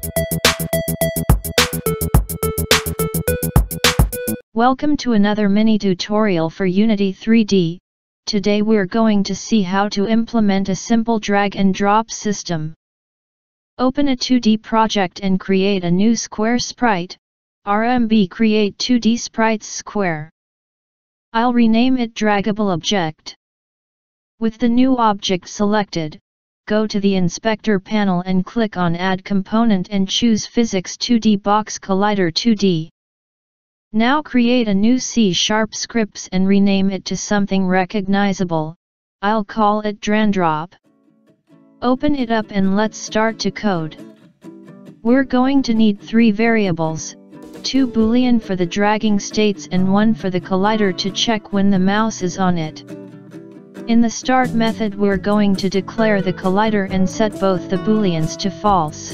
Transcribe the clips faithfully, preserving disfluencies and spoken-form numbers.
Welcome to another mini tutorial for Unity three D. Today we're going to see how to implement a simple drag and drop system. Open a two D project and create a new square sprite. R M B create two D sprites square. I'll rename it draggable object. With the new object selected, go to the inspector panel and click on add component and choose physics two D box collider two D. Now create a new C sharp scripts and rename it to something recognizable. I'll call it drag and drop. Open it up and let's start to code. We're going to need three variables, two boolean for the dragging states and one for the collider to check when the mouse is on it. In the start method we're going to declare the collider and set both the booleans to false.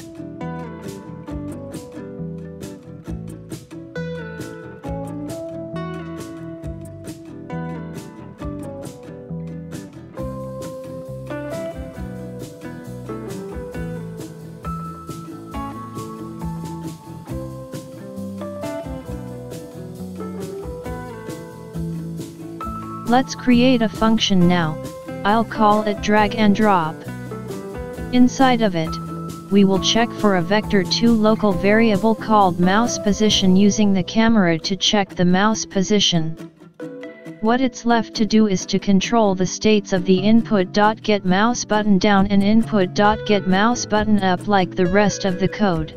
Let's create a function now. I'll call it drag and drop. Inside of it, we will check for a vector two local variable called mouse position using the camera to check the mouse position. What it's left to do is to control the states of the input.get mouse button down and input.get mouse button up like the rest of the code.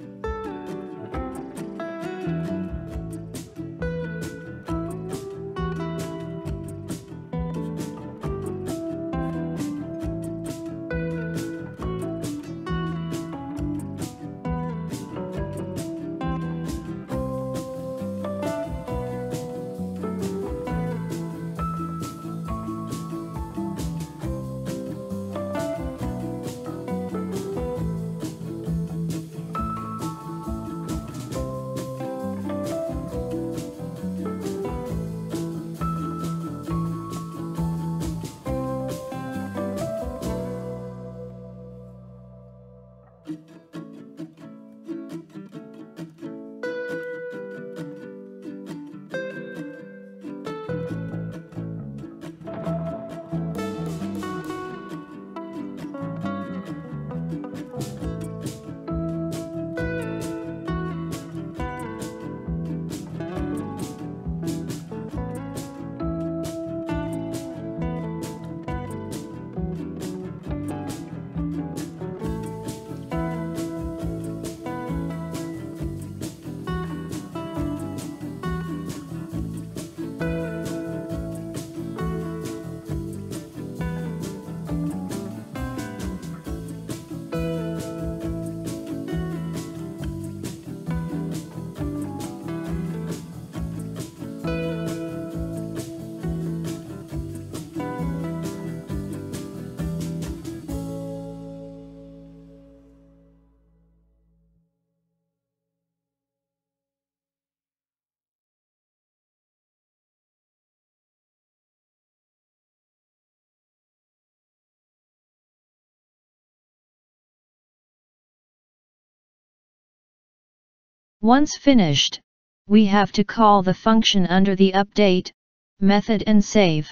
Once finished, we have to call the function under the update method and save.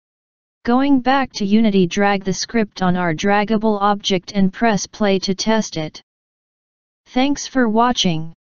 Going back to Unity, drag the script on our draggable object and press play to test it. Thanks for watching.